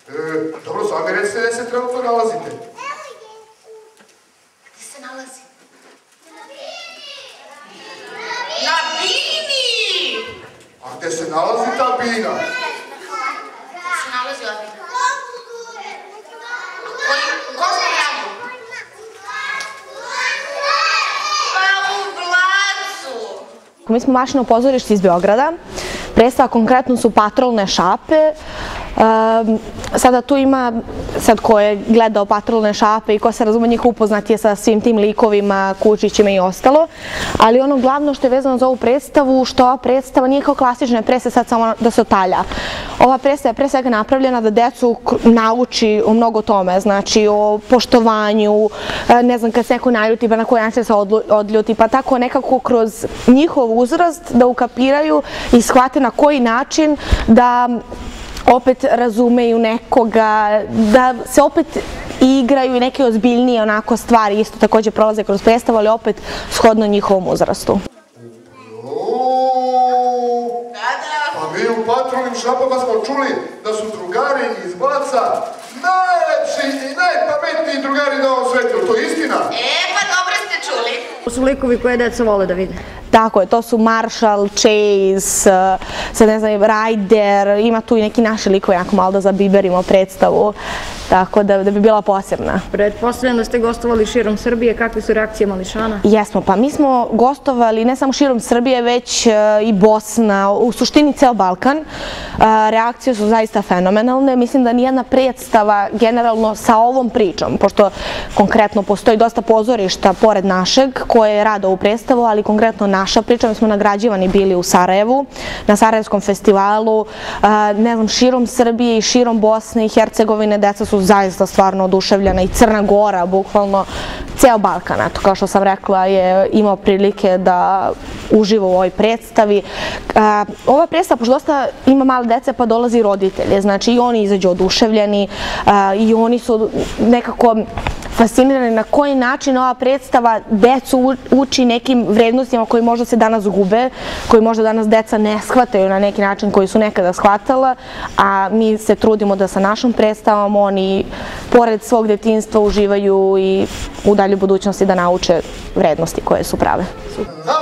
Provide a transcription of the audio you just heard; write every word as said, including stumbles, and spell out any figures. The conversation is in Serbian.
Dobro, sami recite gde se trenutno nalazite. Gde se nalazi? Na bini! A gde se nalazi ta bina? Gde se nalazi ova bina? U Golskom gradu? Pa u Blacu! Mi smo mašino pozorište iz Beograda. Predstava konkretno su Patrolne šape. Sada tu ima, sad ko je gledao Patrolne šape i ko se razume njih upoznat je sa svim tim likovima, kučićima i ostalo. Ali ono glavno što je vezano za ovu predstavu, što ova predstava nije kao klasične predstave sad samo da se otalja. Ova predstava je pre svega napravljena da decu nauči o mnogo tome, znači o poštovanju, ne znam kad se neko naljuti pa na koji način se odljuti, pa tako nekako kroz njihov uzrast da ukapiraju i shvate na koji način da opet razumeju nekoga, da se opet igraju i neke ozbiljnije onako stvari isto takođe prolaze kroz predstavu, ali opet shodno njihovom uzrastu. Pa mi u Patrolnim šapama smo čuli da su drugari iz Blaca najlepši i najpametniji drugari na ovom svetu, to je istina? E, pa dobro ste čuli. To su likovi koje deca vole da vide. Tako je, to su Marshall, Chase, sad ne znam, Ryder, ima tu i neki naši likovi, jako malo da zabiberimo predstavu, tako da bi bila posebna. Pretpostavljam da ste gostovali širom Srbije, kakve su reakcije mališana? Jesmo, pa mi smo gostovali ne samo širom Srbije, već i Bosna, u suštini ceo Balkan. Reakcije su zaista fenomenalne, mislim da nijedna predstava generalno sa ovom pričom, pošto konkretno postoji dosta pozorišta pored našeg koje rade ovu predstavu, ali konkretno naša priča, mi smo nagrađivani bili u Sarajevu, na Sarajevskom festivalu, ne znam, širom Srbije i širom Bosne i Hercegovine, deca su zaista stvarno oduševljena i Crna Gora, bukvalno ceo Balkan, eto, kao što sam rekla, je imao prilike da uživa u ovoj predstavi. Ova predstava, pošto dosta ima male dece, pa dolazi roditelje, znači i oni izađu oduševljeni i oni su nekako fascinirani na koji način ova predstava decu uči nekim vrednostima koji možda se danas gube, koji možda danas deca ne shvataju na neki način koji su nekada shvatala, a mi se trudimo da sa našom predstavom oni pored svog detinjstva uživaju i u daljoj budućnosti da nauče vrednosti koje su prave.